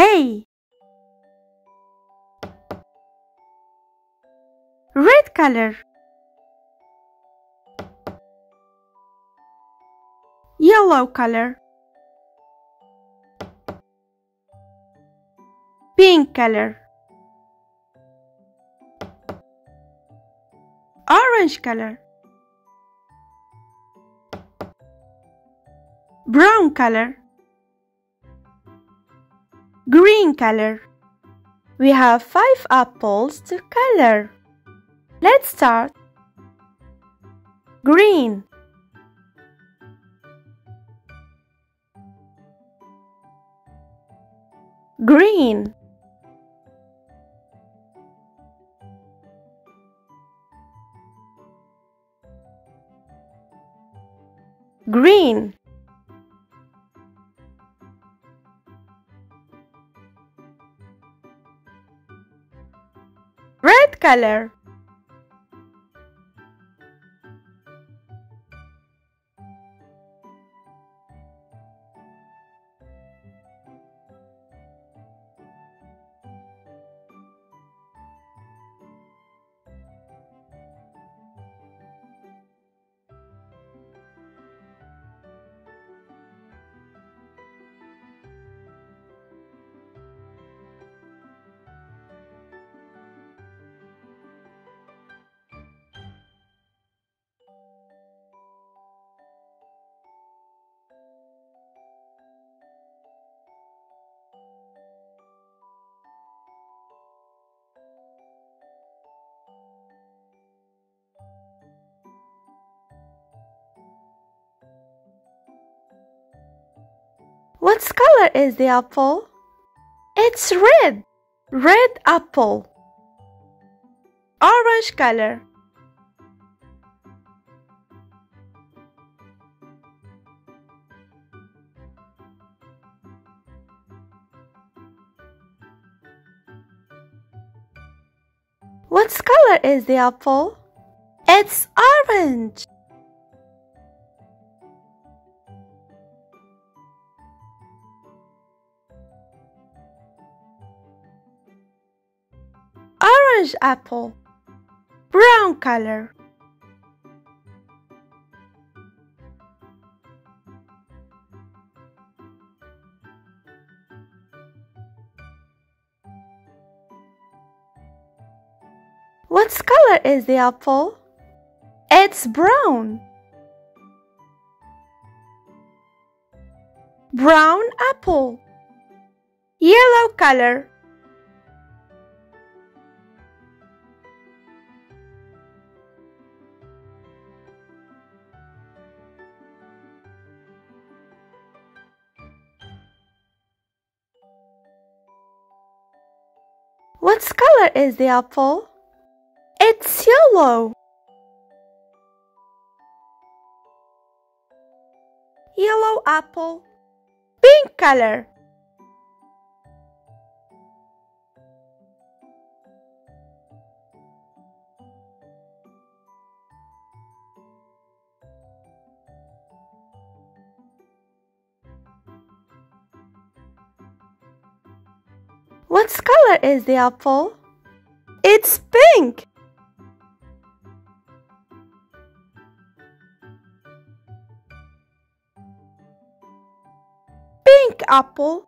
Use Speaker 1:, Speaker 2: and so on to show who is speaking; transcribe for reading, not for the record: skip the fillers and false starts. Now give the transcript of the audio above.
Speaker 1: A. Red color. Yellow color. Pink color. Orange color. Brown color. Green color. We have 5 apples to color. Let's start. Green. Green. Green. Red color. What color is the apple? It's red. Red apple. Orange color. What color is the apple? It's orange. Orange apple. Brown color. What color is the apple? It's brown. Brown apple. Yellow color. What color is the apple? It's yellow. Yellow apple. Pink color. What color is the apple? It's pink. Pink apple.